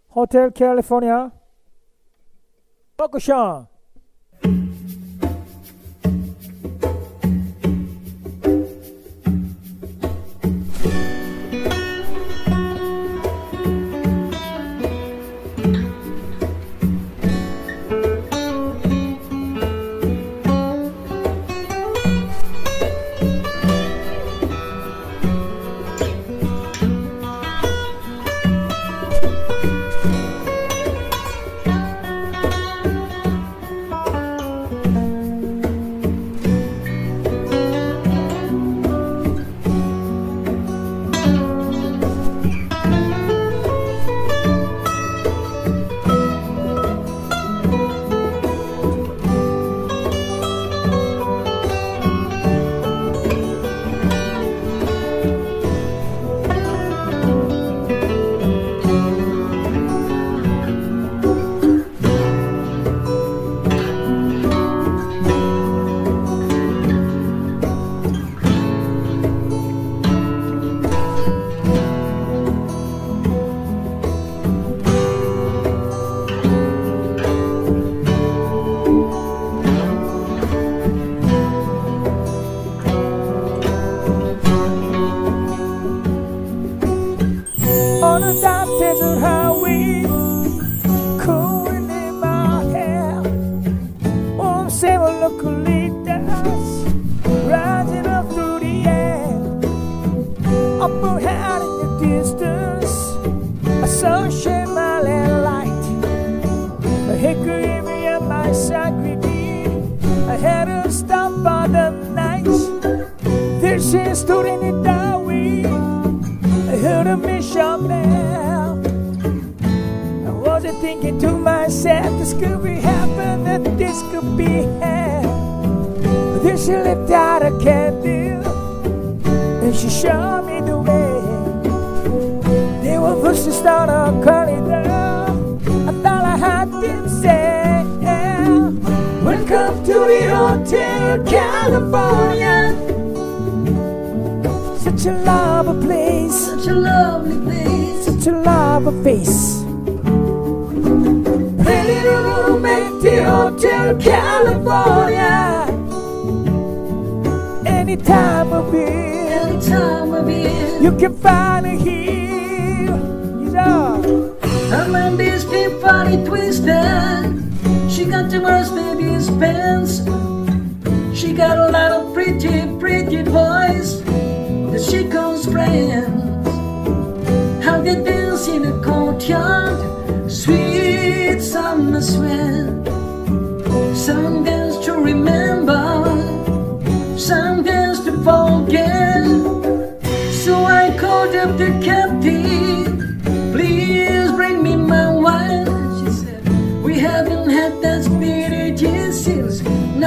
Hotel California. Percussion. On a dark desert highway, cool wind in my hair, warm several localitas rising up through the air. Up ahead in the distance, I saw a Chevrolet light, a hickory and my sacrament. I had to stop by the night. There she stood in the doorway. I heard a mission bell. I wasn't thinking to myself, this could be happen, that this could be hell. But then she lifted out a candle and she showed me the way. There were voices down a corridor. I thought I had to say, welcome to the Hotel California. Such a lovely place, Such a lovely place. such a lovely face. Pretty little room at the Hotel California. Any time of year, Any time of year. you can find it here. Yeah. Her mind is deep, funny, twisted. She got the worst baby's pants. She got a lot of pretty voice that she calls friends. How they dance in the courtyard, sweet summer sweat. Some dance to remember, some dance to forget. So I called up the captain, please bring me my wine. She said, we haven't had that spirit since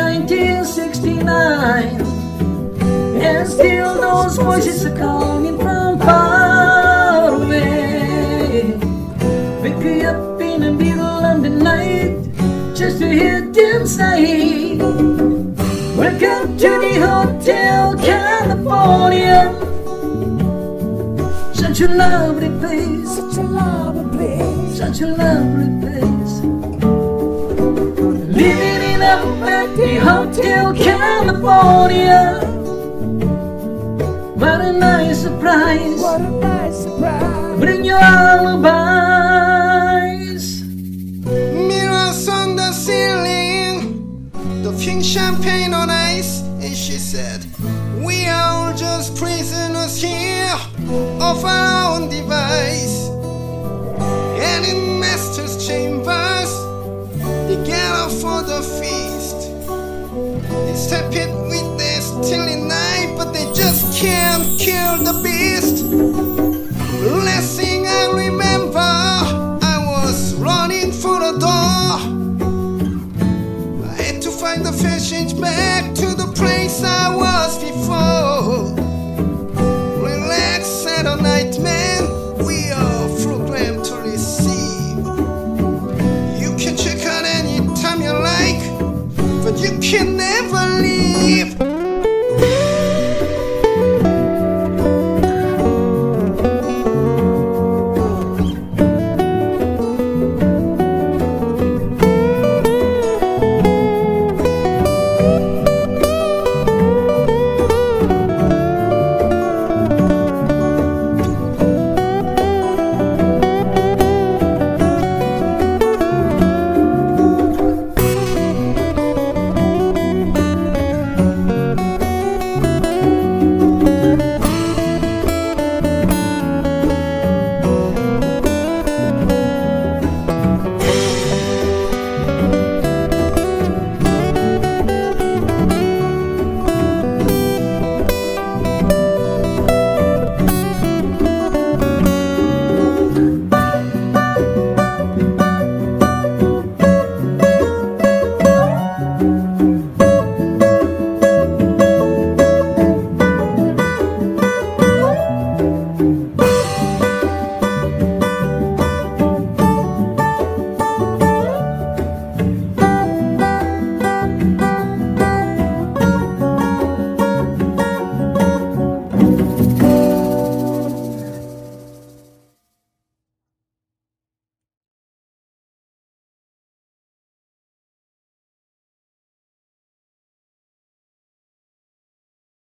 1969. And still those voices are calling from far away. Wake me up in the middle of the night just to hear them say, welcome to the Hotel California. Such a lovely place, Such a lovely place. such a lovely place. Living it up at the Hotel California. What a nice surprise. What a nice surprise. Bring your alibis. Mirrors on the ceiling, the pink champagne on ice. And she said, we are all just prisoners here of our own device. And in master's chambers, they gather for the feast. They step it with their steely knife, but they just can't kill the beast.